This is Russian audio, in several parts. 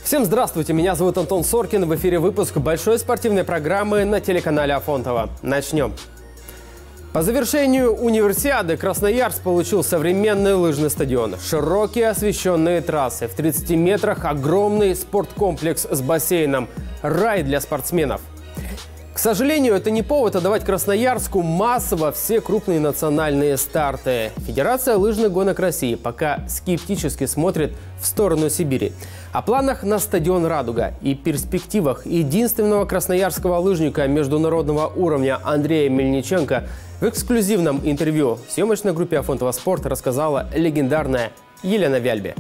Всем здравствуйте, меня зовут Антон Соркин. В эфире выпуск большой спортивной программы на телеканале Афонтово. Начнем. По завершению универсиады Красноярск получил современный лыжный стадион, широкие освещенные трассы, в 30 метрах огромный спорткомплекс с бассейном. Рай для спортсменов. К сожалению, это не повод отдавать Красноярску массово все крупные национальные старты. Федерация лыжных гонок России пока скептически смотрит в сторону Сибири. О планах на стадион «Радуга» и перспективах единственного красноярского лыжника международного уровня Андрея Мельниченко в эксклюзивном интервью в съемочной группе Афонтово Спорт рассказала легендарная Елена Вяльбе.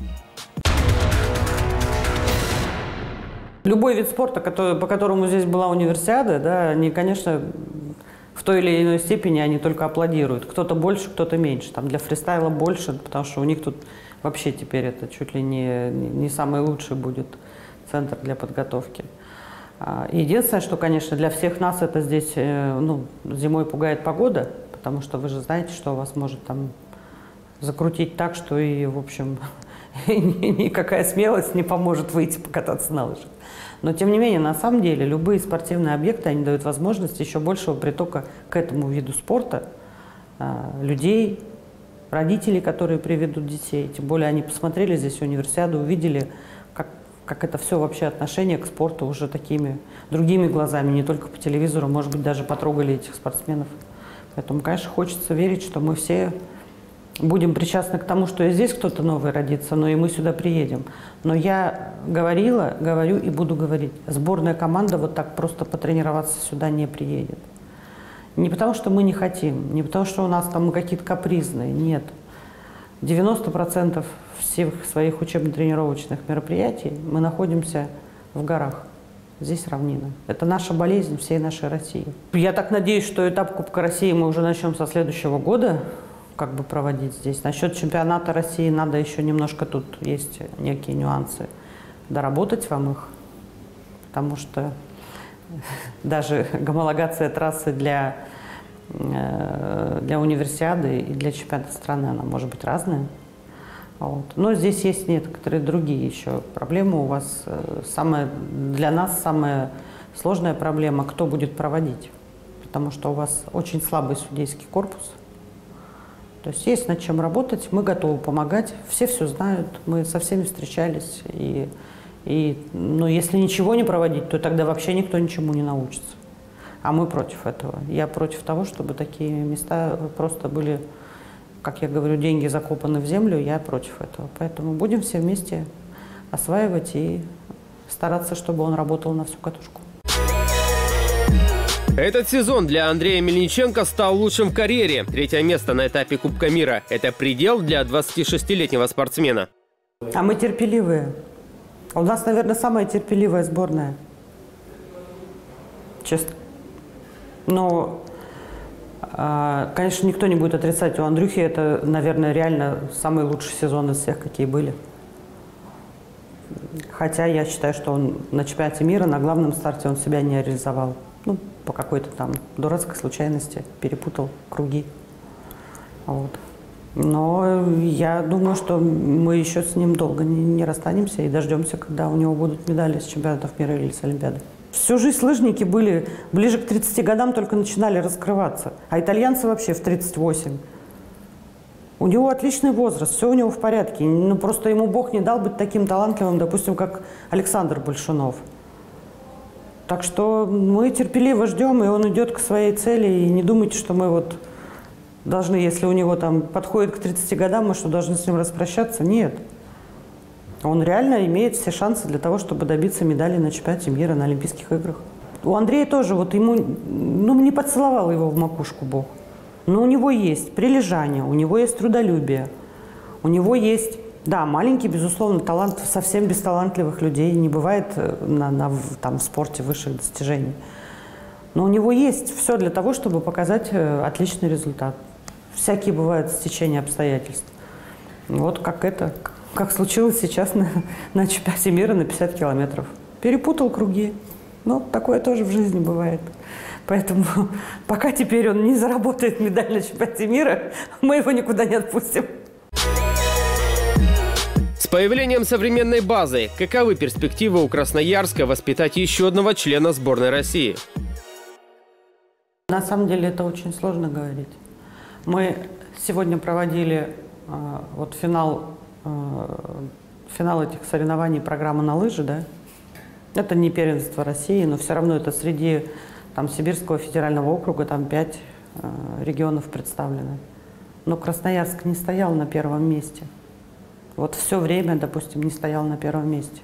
Любой вид спорта, по которому здесь была универсиада, да, они, конечно, в той или иной степени они только аплодируют. Кто-то больше, кто-то меньше. Там для фристайла больше, потому что у них тут вообще теперь это чуть ли не самый лучший будет центр для подготовки. Единственное, что, конечно, для всех нас это здесь зимой пугает погода, потому что вы же знаете, что вас может там закрутить так, что и, в общем, никакая смелость не поможет выйти покататься на лыжах. Но, тем не менее, на самом деле, любые спортивные объекты, они дают возможность еще большего притока к этому виду спорта людей, родителей, которые приведут детей. Тем более они посмотрели здесь универсиаду, увидели, как это все вообще отношение к спорту уже такими другими глазами, не только по телевизору, может быть, даже потрогали этих спортсменов. Поэтому, конечно, хочется верить, что мы все будем причастны к тому, что и здесь кто-то новый родится, но и мы сюда приедем. Но я говорила, говорю и буду говорить, сборная команда вот так просто потренироваться сюда не приедет. Не потому, что мы не хотим, не потому, что у нас там мы какие-то капризные, нет. 90% всех своих учебно-тренировочных мероприятий мы находимся в горах. Здесь равнина. Это наша болезнь всей нашей России. Я так надеюсь, что этап Кубка России мы уже начнем со следующего года проводить здесь. Насчет чемпионата России надо еще немножко, тут есть некие нюансы, доработать вам их, потому что даже гомологация трассы для универсиады и для чемпионата страны, она может быть разная. Вот. Но здесь есть некоторые другие еще проблемы. У вас для нас самая сложная проблема, кто будет проводить, потому что у вас очень слабый судейский корпус. То есть есть над чем работать, мы готовы помогать, все знают, мы со всеми встречались. Но если ничего не проводить, то тогда вообще никто ничему не научится. А мы против этого. Я против того, чтобы такие места просто были, как я говорю, деньги закопаны в землю, я против этого. Поэтому будем все вместе осваивать и стараться, чтобы он работал на всю катушку. Этот сезон для Андрея Мельниченко стал лучшим в карьере. 3-е место на этапе Кубка мира. Это предел для 26-летнего спортсмена. А мы терпеливые. У нас, наверное, самая терпеливая сборная. Честно. Но, конечно, никто не будет отрицать. У Андрюхи это, наверное, реально самый лучший сезон из всех, какие были. Хотя я считаю, что он на чемпионате мира, на главном старте он себя не реализовал. По какой-то там дурацкой случайности перепутал круги. Вот. Но я думаю, что мы еще с ним долго не расстанемся и дождемся, когда у него будут медали с чемпионатов мира или с Олимпиады. Всю жизнь лыжники были ближе к 30 годам, только начинали раскрываться. А итальянцы вообще в 38. У него отличный возраст, все у него в порядке. Просто ему Бог не дал быть таким талантливым, допустим, как Александр Большунов. Так что мы терпеливо ждем, и он идет к своей цели. И не думайте, что мы должны, если у него там подходит к 30 годам, мы что, должны с ним распрощаться? Нет. Он реально имеет все шансы для того, чтобы добиться медали на чемпионате мира, на Олимпийских играх. У Андрея тоже, ему, не поцеловал его в макушку Бог. Но у него есть прилежание, у него есть трудолюбие, у него есть... Да, маленький, безусловно, талант, совсем бесталантливых людей не бывает в спорте высших достижений. Но у него есть все для того, чтобы показать отличный результат. Всякие бывают стечения обстоятельств. Вот как случилось сейчас на чемпионате мира на 50 километров. Перепутал круги. Такое тоже в жизни бывает. Поэтому пока теперь он не заработает медаль на чемпионате мира, мы его никуда не отпустим. появлением современной базы, каковы перспективы у Красноярска воспитать еще одного члена сборной России? На самом деле это очень сложно говорить. Мы сегодня проводили финал этих соревнований программы на лыжи, да? Это не первенство России, но все равно это среди Сибирского федерального округа, там 5 регионов представлены. Но Красноярск не стоял на первом месте. Вот все время, допустим, не стоял на первом месте.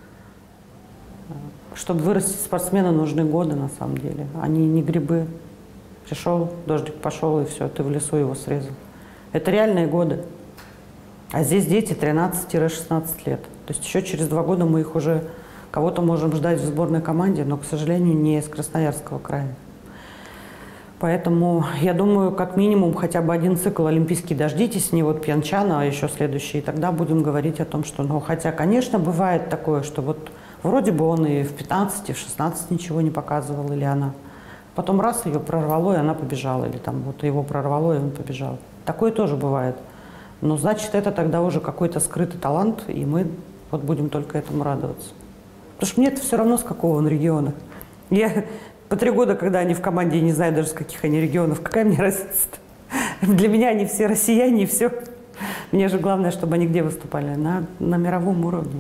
Чтобы вырастить спортсмена, нужны годы, на самом деле. Они не грибы. Пришел, дождик пошел, и все, ты в лесу его срезал. Это реальные годы. А здесь дети 13-16 лет. То есть еще через 2 года мы их уже кого-то можем ждать в сборной команде, но, к сожалению, не из Красноярского края. Поэтому, я думаю, как минимум хотя бы 1 цикл олимпийский дождитесь, не вот Пхенчхана, а еще следующий. И тогда будем говорить о том, что, хотя, конечно, бывает такое, что вот вроде бы он и в 15, и в 16 ничего не показывал, или она. Потом раз ее прорвало, и она побежала, или его прорвало, и он побежал. Такое тоже бывает. Но значит, это тогда уже какой-то скрытый талант, и мы будем только этому радоваться. Потому что мне это все равно, с какого он региона. Я по 3 года, когда они в команде, не знаю даже, с каких они регионов, какая мне разница-то? Для меня они все россияне, и все. Мне же главное, чтобы они где выступали? На мировом уровне.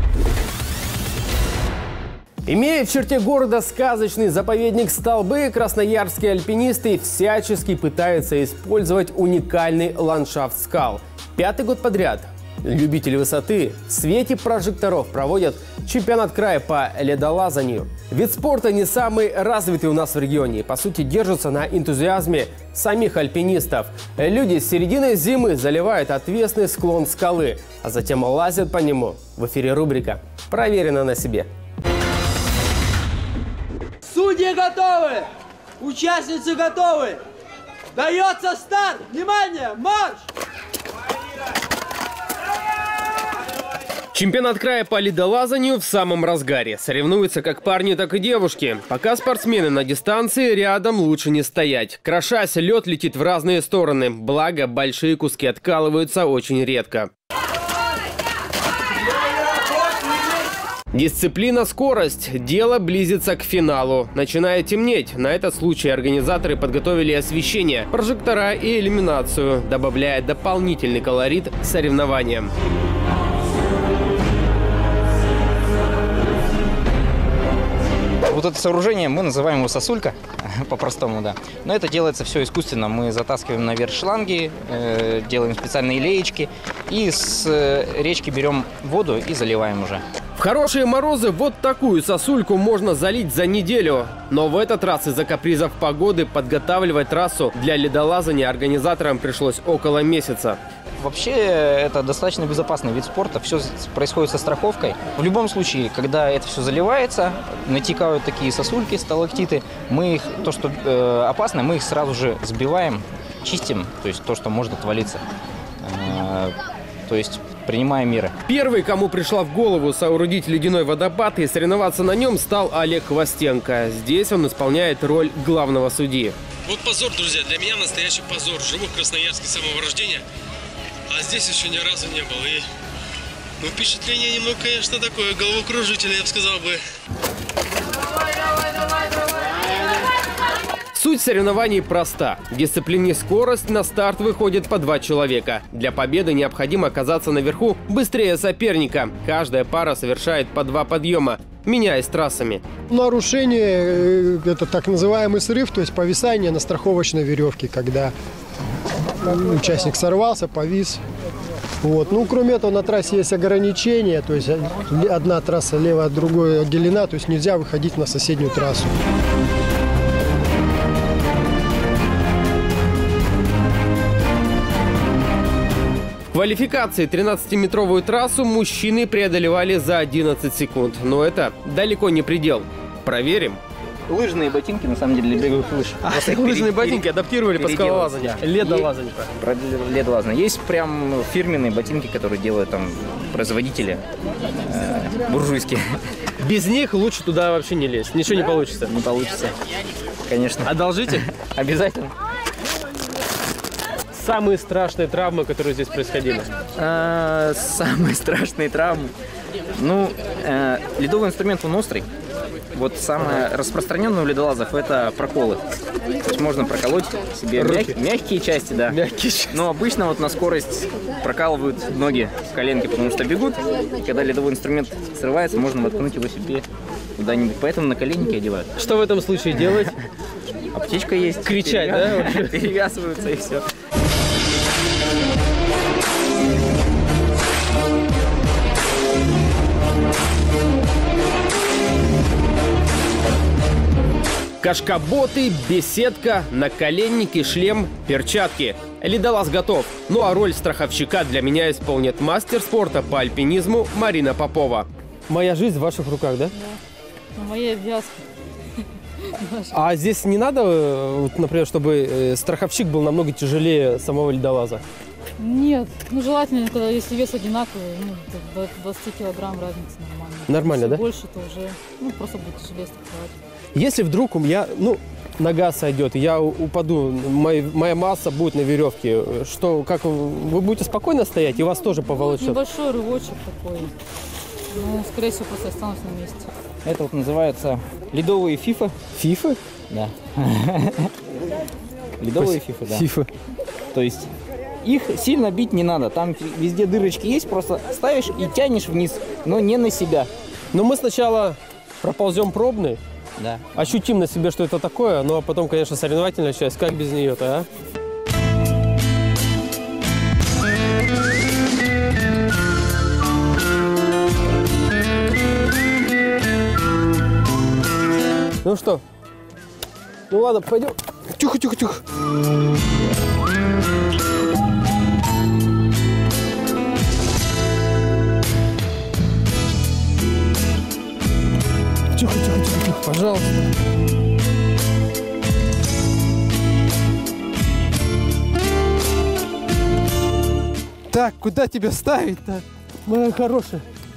Имея в черте города сказочный заповедник Столбы, красноярские альпинисты всячески пытаются использовать уникальный ландшафт скал. 5-й год подряд любители высоты в свете прожекторов проводят чемпионат края по ледолазанию. Вид спорта не самый развитый у нас в регионе. По сути, держится на энтузиазме самих альпинистов. Люди с середины зимы заливают отвесный склон скалы, а затем лазят по нему. В эфире рубрика «Проверено на себе». Судьи готовы! Участницы готовы! Дается старт! Внимание! Марш! Чемпионат края по ледолазанию в самом разгаре. Соревнуются как парни, так и девушки. Пока спортсмены на дистанции, рядом лучше не стоять. Крошась, лед летит в разные стороны. Благо, большие куски откалываются очень редко. Дисциплина, скорость. Дело близится к финалу. Начинает темнеть. На этот случай организаторы подготовили освещение, прожектора и иллюминацию, добавляя дополнительный колорит соревнованиям. Вот это сооружение, мы называем его сосулька, по-простому, да. Но это делается все искусственно. Мы затаскиваем наверх шланги, делаем специальные леечки и с речки берем воду и заливаем уже. В хорошие морозы вот такую сосульку можно залить за неделю. Но в этот раз из-за капризов погоды подготавливать трассу для ледолазания организаторам пришлось около месяца. Вообще, это достаточно безопасный вид спорта. Все происходит со страховкой. В любом случае, когда это все заливается, натекают такие сосульки, сталактиты, мы их, то, что опасно, мы их сразу же сбиваем, чистим, то есть то, что может отвалиться. То есть принимаем меры. Первый, кому пришла в голову соорудить ледяной водопад и соревноваться на нем, стал Олег Хвостенко. Здесь он исполняет роль главного судьи. Вот позор, друзья, для меня настоящий позор. Живу в Красноярске с самого рождения, а здесь еще ни разу не был. И, впечатление немного, конечно, такое головокружительное, я бы сказал бы. Суть соревнований проста. В дисциплине скорость на старт выходит по 2 человека. Для победы необходимо оказаться наверху быстрее соперника. Каждая пара совершает по 2 подъема, меняясь трассами. Нарушение – это так называемый срыв, то есть повисание на страховочной веревке, когда участник сорвался, повис. Кроме этого, на трассе есть ограничения, то есть одна трасса левая, другая отделена, то есть нельзя выходить на соседнюю трассу. В квалификации 13-метровую трассу мужчины преодолевали за 11 секунд. Но это далеко не предел. Проверим. Лыжные ботинки, на самом деле, для беговых лыж. Лыжные ботинки адаптировали под скалолазание. Ледолазание. Про ледолазание. Есть прям фирменные ботинки, которые делают там производители буржуйские. Без них лучше туда вообще не лезть. Ничего не получится. Не получится, конечно. Одолжите? Обязательно. самые страшные травмы, которые здесь происходили? Самые страшные травмы. Ну, ледовый инструмент он острый. Вот самое распространенное у ледолазов это проколы. То есть можно проколоть себе мягкие части, да. Мягкие части. Но обычно вот на скорость прокалывают ноги в коленке, потому что бегут. И когда ледовый инструмент срывается, можно воткнуть его себе куда-нибудь. Поэтому наколенники одевают. Что в этом случае делать? Аптечка есть. Кричать, да? Перевязываются и все. Кашкаботы, беседка, наколенники, шлем, перчатки. Ледолаз готов. Ну а роль страховщика для меня исполнит мастер спорта по альпинизму Марина Попова. Моя жизнь в ваших руках, да? Да. Моя вязка. А здесь не надо, вот, например, чтобы страховщик был намного тяжелее самого ледолаза? Нет. Ну, желательно, когда если вес одинаковый, ну, до 20 килограмм разница нормально. Нормально, если да? больше, то уже, ну, просто будет тяжелее страховать. Если вдруг у меня, нога сойдет, я упаду, моя масса будет на веревке, что, как вы будете спокойно стоять, и вас тоже поволочет? Небольшой рывочек такой. Ну, скорее всего, просто останусь на месте. Это вот называется ледовые фифы. Фифы? Да. Ледовые фифы, да. Фифы. То есть их сильно бить не надо. Там везде дырочки есть, просто ставишь и тянешь вниз, но не на себя. Но мы сначала проползем пробный, Да. ощутим на себе, что это такое, ну а потом, конечно, соревновательная часть. Как без нее-то, а? Ну что? Ну ладно, пойдем. Тихо, тихо, тихо. Тихо, тихо, тихо, тихо, пожалуйста. Так, куда тебя ставить-то, моя хорошая?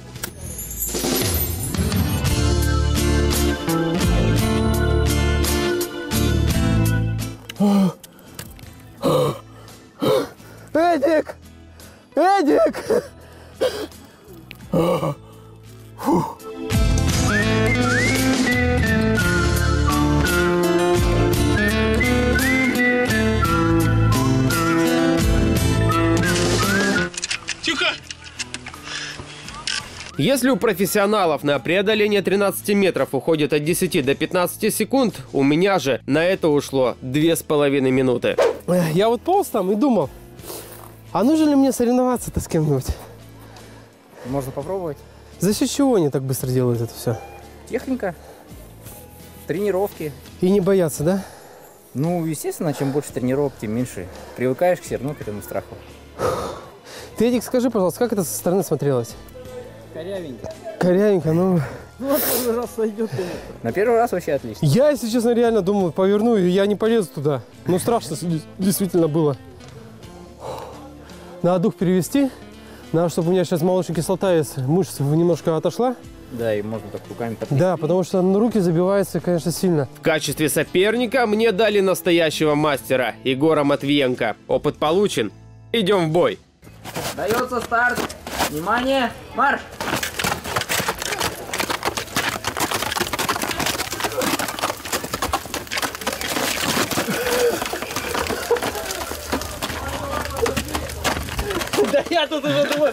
Эдик! Эдик! Тихо! Если у профессионалов на преодоление 13 метров уходит от 10 до 15 секунд, у меня же на это ушло 2,5 минуты. Я вот полз там и думал, а нужно ли мне соревноваться-то с кем-нибудь? Можно попробовать. За счет чего они так быстро делают это все? Техника, тренировки. И не боятся, да? Ну, естественно, чем больше тренировок, тем меньше привыкаешь все равно к этому страху. Ты, Эдик, скажи, пожалуйста, как это со стороны смотрелось? Корявенько. Корявенько, ну... На первый раз вообще отлично. Я, если честно, реально думал, поверну, и я не полезу туда. Ну, страшно действительно было. Надо дух перевести. Надо, чтобы у меня сейчас молочная кислота из мышц немножко отошла. Да, и можно так руками подпить. Да, потому что на руки забивается, конечно, сильно. В качестве соперника мне дали настоящего мастера, Егора Матвиенко. Опыт получен. Идем в бой. Дается старт. Внимание, марш! Да я тут уже думаю,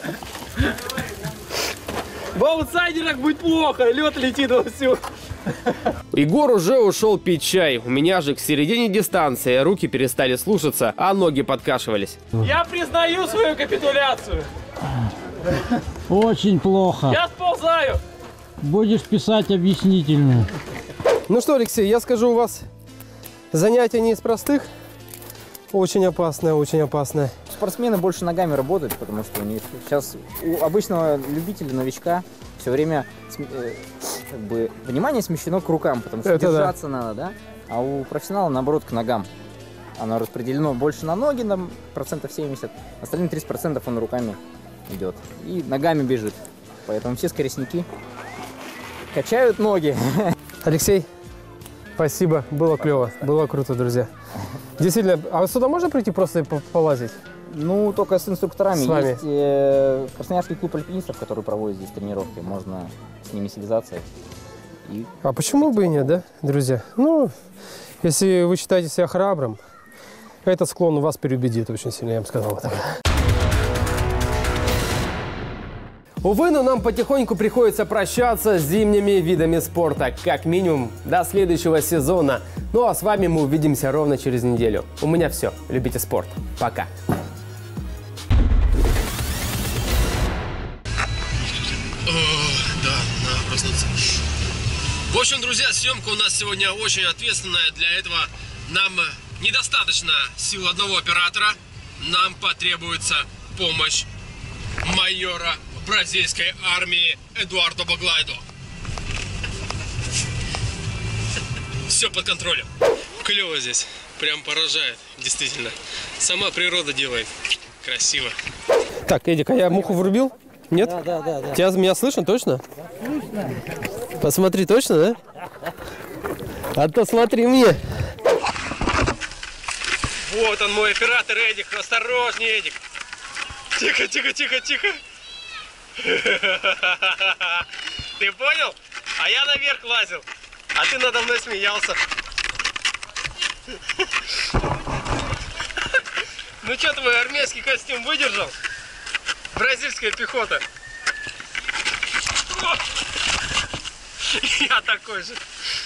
в аутсайдерах будет плохо, лед летит вовсю. Егор уже ушел пить чай. У меня же к середине дистанции руки перестали слушаться, а ноги подкашивались. Я признаю свою капитуляцию. Очень плохо. Я сползаю. Будешь писать объяснительную. Ну что, Алексей, я скажу, у вас занятие не из простых. Очень опасное, очень опасное. Спортсмены больше ногами работают, потому что у них сейчас у обычного любителя, новичка все время как бы внимание смещено к рукам, потому что это держаться надо, да? А у профессионала, наоборот, к ногам. Оно распределено больше на ноги, на процентов 70, остальные 30% он руками идет. И ногами бежит. Поэтому все скоростники качают ноги. Алексей, Спасибо, было клево, было круто, друзья. Действительно, а сюда можно прийти просто и полазить? Ну, только с инструкторами. С вами. Есть Красноярский клуб альпинистов, который проводит здесь тренировки. Можно с ними связаться. И... А почему бы и нет, да, друзья? Ну, если вы считаете себя храбрым, этот склон вас переубедит очень сильно, я вам сказал. Увы, но нам потихоньку приходится прощаться с зимними видами спорта. Как минимум, до следующего сезона. Ну а с вами мы увидимся ровно через неделю. У меня все. Любите спорт. Пока. Да, надо проснуться. В общем, друзья, съемка у нас сегодня очень ответственная. Для этого нам недостаточно сил одного оператора. Нам потребуется помощь майора бразильской армии Эдуардо Баглайдо. Все под контролем. Клево здесь. Прям поражает, действительно. Сама природа делает. Красиво. Так, Эдик, а я муху врубил? Нет? Да. Тебя меня слышно точно? Посмотри, точно, да? А то смотри мне. Вот он, мой оператор Эдик. Осторожнее, Эдик. Тихо. Ты понял? А я наверх лазил, а ты надо мной смеялся. Ну что, твой армейский костюм выдержал? Бразильская пехота. Я такой же.